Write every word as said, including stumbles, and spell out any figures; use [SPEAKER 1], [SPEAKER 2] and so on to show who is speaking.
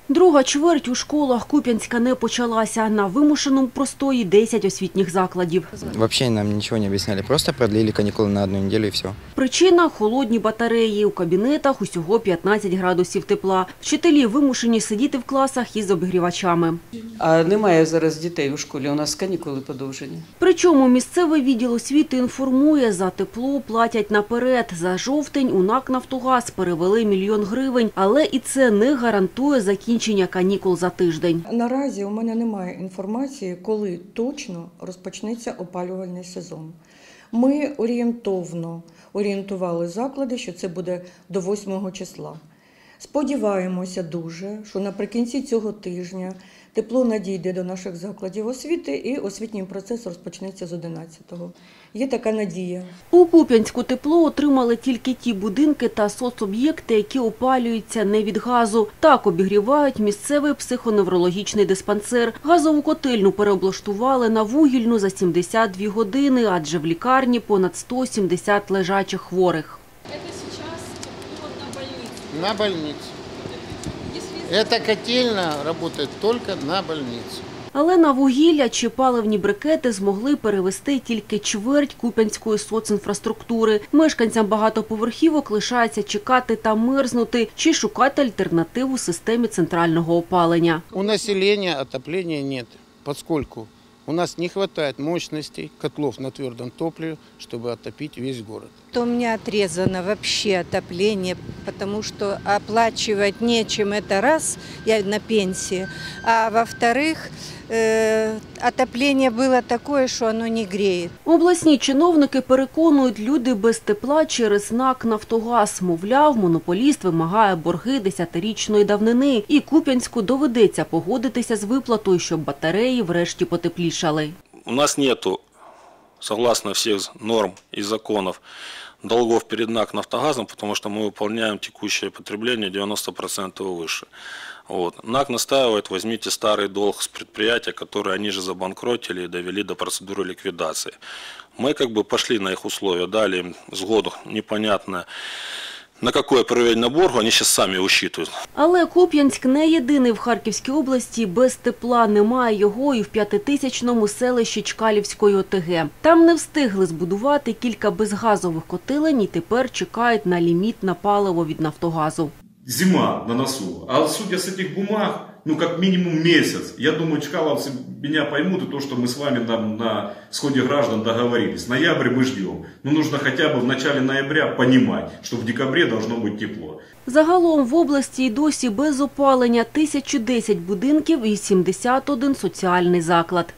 [SPEAKER 1] Друга чверть у школах Куп'янська не почалася. На вимушеному простої десять освітніх закладів.
[SPEAKER 2] Вообще нам ничего не объясняли, просто продлили каникулы на одну неделю и все.
[SPEAKER 1] Причина – холодні батареї. У кабінетах усього п'ятнадцять градусів тепла. Вчителі вимушені сидіти в класах із обігрівачами.
[SPEAKER 3] А немає зараз дітей у школі, у нас канікули подовжені.
[SPEAKER 1] Причому місцевий відділ освіти інформує, за тепло платять наперед. За жовтень у НАК «Нафтогаз» перевели мільйон гривень, але і це не гарантує закінчення канікул за тиждень.
[SPEAKER 4] Наразі у мене немає інформації, коли точно розпочнеться опалювальний сезон. Ми орієнтовно орієнтували заклади, що це буде до восьмого числа. Сподіваємося дуже, що наприкінці цього тижня тепло надійде до наших закладів освіти і освітній процес розпочнеться з одинадцятого. Є така надія.
[SPEAKER 1] У Куп'янську тепло отримали тільки ті будинки та соцоб'єкти, які опалюються не від газу. Так обігрівають місцевий психоневрологічний диспансер. Газову котельну переоблаштували на вугільну за сімдесят дві години, адже в лікарні понад сто сімдесят лежачих хворих.
[SPEAKER 5] На больницу. Эта котельная работает только на больницу.
[SPEAKER 1] Але на вугілля чи паливні брикети змогли перевести тільки чверть куп'янської соцінфраструктури. Мешканцям багатоповерхівок лишається чекати та мерзнути чи шукати альтернативу системі центрального опалення.
[SPEAKER 5] У населения отопления нет, поскольку у нас не хватает мощностей котлов на твердом топливе, чтобы отопить весь город.
[SPEAKER 6] У меня отрезано вообще отопление, потому что оплачивать нечем, это раз, я на пенсии, а во-вторых, э, отопление было такое, что оно не греет.
[SPEAKER 1] Обласні чиновники переконують, люди без тепла через НАК «Нафтогаз». Мовляв, монополіст вимагає борги десятирічної давнини і Куп'янську доведеться погодитися з виплатою, щоб батареї врешті потеплішали.
[SPEAKER 7] У нас нету, согласно всех норм и законов, долгов перед НАК «Нафтогазом», потому что мы выполняем текущее потребление девяносто процентов и выше. Вот. НАК настаивает, возьмите старый долг с предприятия, которое они же забанкротили и довели до процедуры ликвидации. Мы как бы пошли на их условия, дали им сгоду непонятно, на какое проведення боргу, вони зараз самі висчитують.
[SPEAKER 1] Але Куп'янськ не єдиний в Харківській області без тепла. Немає його і в п'ятитисячному селищі Чкалівської ОТГ. Там не встигли збудувати кілька безгазових котелень і тепер чекають на ліміт на паливо від «Нафтогазу».
[SPEAKER 8] Зима на носу, а судя с этих бумаг, ну как минимум месяц. Я думаю, чкаловцы меня поймут, и то, что мы с вами там на сходе граждан договорились. Ноябрь мы ждем. Но нужно хотя бы в начале ноября понимать, что в декабре должно быть тепло.
[SPEAKER 1] Загалом в області й досі без опалення тисяча десять будинків і сімдесят один соціальний заклад.